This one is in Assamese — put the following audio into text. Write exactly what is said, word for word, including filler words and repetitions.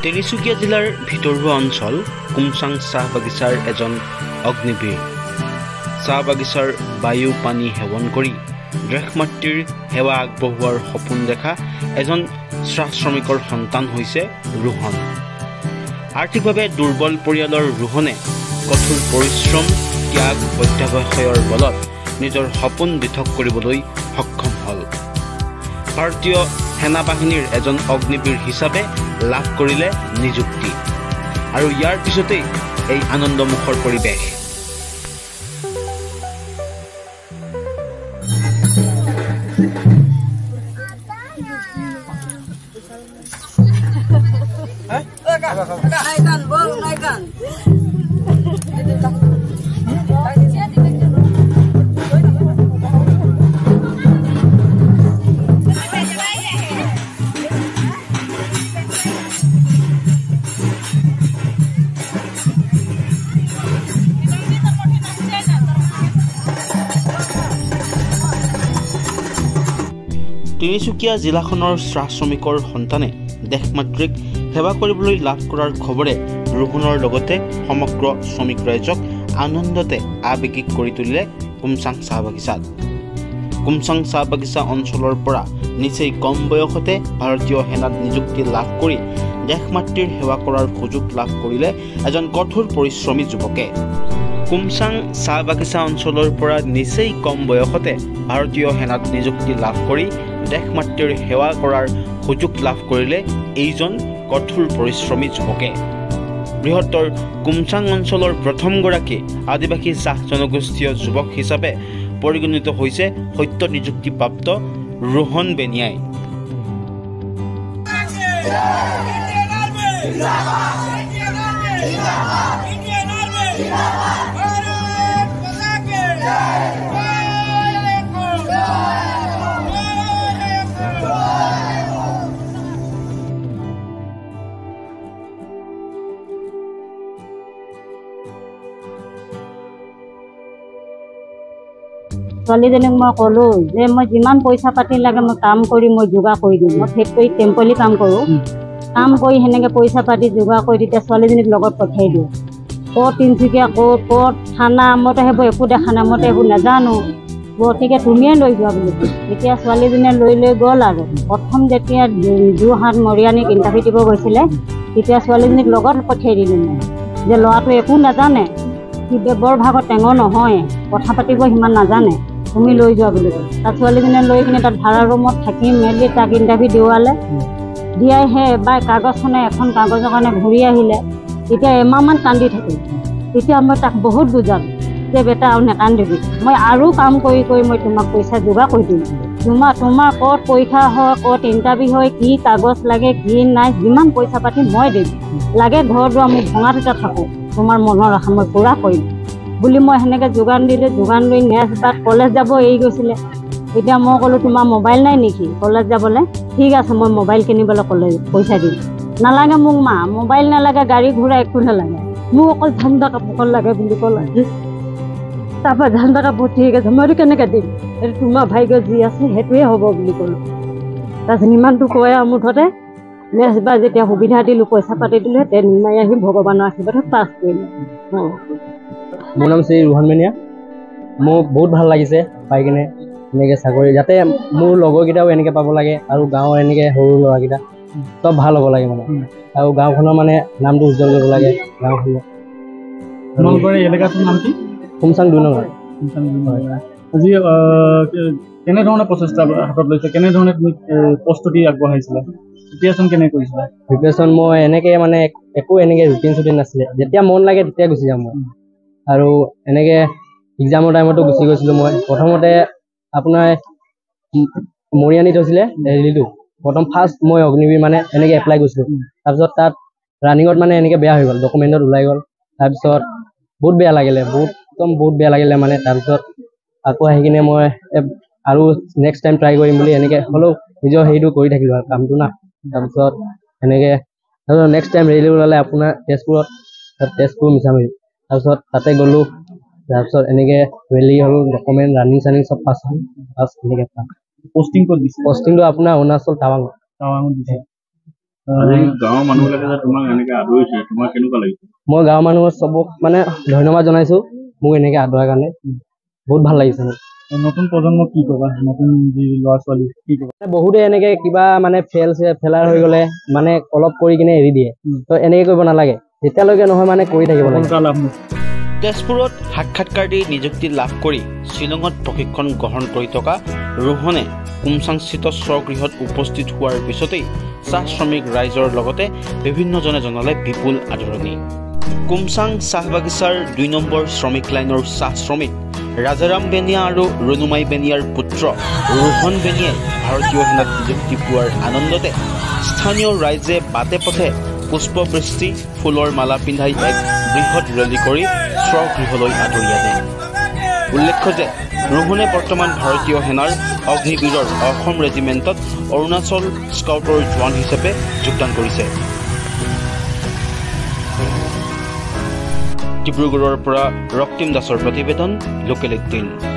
তিনিচুকীয়া জিলাৰ ভিতৰুৱা অঞ্চল কুমচাং চাহ বাগিচাৰ এজন অগ্নিবীৰ চাহ বাগিচাৰ বায়ু পানী সেৱন কৰি দেশমাতৃৰ সেৱা আগবঢ়োৱাৰ সপোন দেখা এজন চাহ শ্ৰমিকৰ সন্তান হৈছে ৰোহন। আৰ্থিকভাৱে দুৰ্বল পৰিয়ালৰ ৰোহনে কঠোৰ পৰিশ্ৰম ত্যাগ অধ্যাৱসায়ৰ বলত নিজৰ সপোন দিঠক কৰিবলৈ সক্ষম হ'ল। ভাৰতীয় সেনা বাহিনীৰ এজন অগ্নিবীৰ হিচাপে লাভ কৰিলে নিযুক্তি আৰু ইয়াৰ পিছতেই এই আনন্দমুখৰ পৰিৱেশ। তিনিচুকীয়া জিলাখনৰ চাহ শ্ৰমিকৰ সন্তানে দেশমাতৃক সেৱা কৰিবলৈ লাভ কৰাৰ খবৰে ৰোহনৰ লগতে সমগ্ৰ শ্ৰমিক ৰাইজক আনন্দতে আৱেগিক কৰি তুলিলে কুমচাং চাহ বাগিচাত। কুমচাং চাহ বাগিচা অঞ্চলৰ পৰা নিচেই কম বয়সতে ভাৰতীয় সেনাত নিযুক্তি লাভ কৰি দেশমাতৃৰ সেৱা কৰাৰ সুযোগ লাভ কৰিলে এজন কঠোৰ পৰিশ্ৰমী যুৱকে। কুমচাং চাহ বাগিচা অঞ্চলৰ পৰা নিচেই কম বয়সতে ভাৰতীয় সেনাত নিযুক্তি লাভ কৰি দেশমাতৃৰ সেৱা কৰাৰ সুযোগ লাভ কৰিলে এইজন কঠোৰ পৰিশ্ৰমী যুৱকে। বৃহত্তৰ কুমচাং অঞ্চলৰ প্ৰথমগৰাকী আদিবাসী চাহ জনগোষ্ঠীয় যুৱক হিচাপে পৰিগণিত হৈছে সত্য নিযুক্তিপ্ৰাপ্ত ৰোহন বেনিয়াই। ছোৱালীজনীক মই ক'লোঁ যে মই যিমান পইচা পাতি লাগে মই কাম কৰি মই যোগাৰ কৰি দিম। মই ফেক্টৰীত টেম্পলি কাম কৰোঁ, কাম কৰি সেনেকৈ পইচা পাতি যোগাৰ কৰি তেতিয়া ছোৱালীজনীক লগত পঠিয়াই দিওঁ। ক'ত তিনিচুকীয়া ক'ত ক'ত থানা মইতো সেইবোৰ একো দেখা নাই, মইতো এইবোৰ নাজানো। গতিকে তুমিয়ে লৈ যোৱা বুলি এতিয়া ছোৱালীজনীয়ে লৈ লৈ গ'ল আৰু প্ৰথম যেতিয়া যোৰহাট মৰিয়ানীক ইণ্টাৰভিউ দিব গৈছিলে তেতিয়া ছোৱালীজনীক লগত পঠিয়াই দিলোঁ মই যে ল'ৰাটোৱে একো নাজানে, সি বৰ ভাগৰ টেঙৰ নহয়, কথা পাতিব সিমান নাজানে, তুমি লৈ যোৱা বুলি কয়। তাত ছোৱালীজনীয়ে লৈ কিনে তাত ভাড়া ৰুমত থাকি মেলি তাক ইণ্টাৰভিউ দিওৱালে। দিয়াই সেই এবাৰ কাগজখনে এখন কাগজৰ কাৰণে ঘূৰি আহিলে। তেতিয়া এমাহমান কান্দি থাকিল। তেতিয়া মই তাক বহুত বুজালোঁ যে বেটা আৰু নেকান্দিবি, মই আৰু কাম কৰি কৰি মই তোমাক পইচা যোগাৰ কৰি দিম। তোমাৰ তোমাৰ ক'ত পৰীক্ষা হয়, ক'ত ইণ্টাৰভিউ হয়, কি কাগজ লাগে কি নাই, যিমান পইচা পাতি মই দিম, লাগে ঘৰ দুৱাৰ মোৰ ভঙাত এটা থাকোঁ, তোমাৰ মনৰ আশা মই পূৰা কৰিম বুলি মই সেনেকৈ যোগান দিলোঁ। যোগান লৈ নেক্সট বাৰ কলেজ যাব এৰি গৈছিলে। এতিয়া মই ক'লোঁ তোমাৰ মোবাইল নাই নেকি কলেজ যাবলৈ? ঠিক আছে মই মোবাইল কিনিবলৈ কলেজ পইচা দিম। নালাগে মোক মা, মোবাইল নালাগে, গাড়ী ঘোঁৰা একো নালাগে, মোক অকল ঠাণ্ডা কাপোৰখন লাগে বুলি ক'লে। তাৰপৰা ঠাণ্ডা কাপোৰ ঠিক আছে মইতো কেনেকৈ দিম, এইটো তোমাৰ ভাগ্য যি আছে সেইটোৱে হ'ব বুলি ক'লোঁ। তাৰপিছত ইমানটো কয় আৰু মুঠতে নেক্সট বাৰ যেতিয়া সুবিধা দিলোঁ পইচা পাতি দিলোঁ তেতিয়া নিমাই আহি ভগৱানৰ আশীৰ্বাদত পাছ কৰিলোঁ। অঁ, মোৰ নাম শ্ৰী ৰোহন বেনিয়া। মোৰ বহুত ভাল লাগিছে পাই কিনে এনেকৈ চাকৰি, যাতে মোৰ লগৰকেইটাও এনেকৈ পাব লাগে আৰু গাঁৱৰ এনেকৈ সৰু ল'ৰাকেইটা চব ভাল হ'ব লাগে মানে, আৰু গাঁওখনৰ মানে নামটো উজ্জ্বল কৰিব লাগে গাঁওখনৰ। তোমালোকৰ এই এলেকাটোৰ নাম কি? কুমচাং দুই নং। আজি কেনেধৰণে প্ৰচেষ্টা হাতত লৈছে, কেনেধৰণে তুমি প্ৰস্তুতি আগবঢ়াইছিলা, প্ৰিপেৰেশ্যন কেনেকৈ কৰিছিলা? প্ৰিপেৰেশ্যন মই এনেকৈ মানে একো এনেকৈ ৰুটিন চুটিন নাছিলে, যেতিয়া মন লাগে তেতিয়া গুচি যাম মই। আৰু এনেকৈ এক্সামৰ টাইমতো গুচি গৈছিলোঁ মই। প্ৰথমতে আপোনাৰ মৰিয়ানীত হৈছিলে ৰেলীটো, প্ৰথম ফাৰ্ষ্ট মই অগ্নিবীৰ মানে এনেকৈ এপ্লাই কৰিছিলোঁ। তাৰপিছত তাত ৰানিঙত মানে এনেকৈ বেয়া হৈ গ'ল, ডকুমেণ্টত ওলাই গ'ল। তাৰপিছত বহুত বেয়া লাগিলে, বহুত একদম বহুত বেয়া লাগিলে মানে। তাৰপিছত আকৌ আহি কিনে মই আৰু নেক্সট টাইম ট্ৰাই কৰিম বুলি এনেকৈ হ'লেও নিজৰ হেৰিটো কৰি থাকিলোঁ আৰু কামটো না। তাৰপিছত এনেকৈ তাৰপিছত নেক্সট টাইম ৰেলী ওলালে আপোনাৰ তেজপুৰত, তাত তেজপুৰ মিছামাৰী। তাৰপিছত তাতে গ'লোঁ, তাৰপিছত এনেকৈ ৰেলী হ'ল, ডকুমেণ্ট ৰানিং চানিং চব পাছ হ'ল, পাছ এনেকৈ পাছ। পোষ্টিং ক'ত দিছে? পোষ্টিংটো আপোনাৰ অৰুণাচল টাৱাং। টাৱাঙত দিছে। গাঁৱৰ মানুহবিলাকে যে তোমাক এনেকে আদৰিছে তোমাৰ কেনেকুৱা লাগিছে? মই গাঁৱৰ মানুহৰ চবক মানে ধন্যবাদ জনাইছো মোক এনেকে আদৰাৰ কাৰণে। বহুত ভাল লাগিছে মোক। নতুন প্ৰজন্মক কি ক'বা? নতুন যি ল'ৰা ছোৱালী কি ক'বা? বহুতে এনেকে কিবা মানে ফেল ফেলাৰ হৈ গ'লে মানে অলপ কৰি কিনে এৰি দিয়ে। তো এনেকে কৰিব নালাগে, যেতিয়ালৈকে নহয় মানে কৰি থাকিব লাগে। তেজপুৰত সাক্ষাৎকাৰ দি নিযুক্তি লাভ কৰি শ্বিলঙত প্ৰশিক্ষণ গ্ৰহণ কৰি থকা ৰোহনে কুমচাংস্থিত স্বগৃহত উপস্থিত হোৱাৰ পিছতেই চাহ শ্ৰমিক ৰাইজৰ লগতে বিভিন্নজনে জনালে বিপুল আদৰণি। কুমচাং চাহ বাগিচাৰ দুই নম্বৰ শ্ৰমিক লাইনৰ চাহ শ্ৰমিক ৰাজাৰাম বেনিয়া আৰু ৰুনুমাই বেনিয়াৰ পুত্ৰ ৰোহন বেনিয়াই ভাৰতীয় সেনাত নিযুক্তি পোৱাৰ আনন্দতে স্থানীয় ৰাইজে বাটে পথে পুষ্পবৃষ্টি ফুলৰ মালা পিন্ধাই এক বৃহৎ ৰেলী কৰি স্বগৃহলৈ আদৰি আনে। উল্লেখ্য যে ৰোহনে বৰ্তমান ভাৰতীয় সেনাৰ অগ্নিবীৰৰ অসম ৰেজিমেণ্টত অৰুণাচল স্কাউটৰ জোৱান হিচাপে যোগদান কৰিছে। ডিব্ৰুগড়ৰ পৰা ৰক্তিম দাসৰ প্ৰতিবেদন, লোকেল এইটিন।